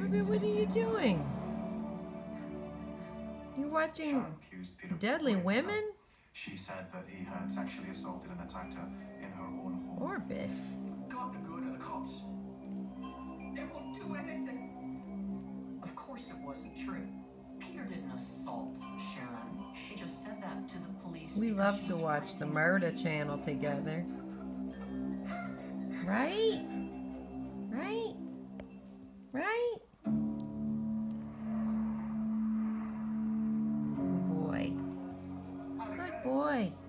Orbit, what are you doing? You watching Deadly Women? She said that he had sexually assaulted and attacked her in her own home. Orbit. Got to go to the cops. They won't do anything. Of course it wasn't true. Peter didn't assault Sharon. She just said that to the police. We love to watch the Murder Channel together. Right? Right? Right? Good boy. Good boy.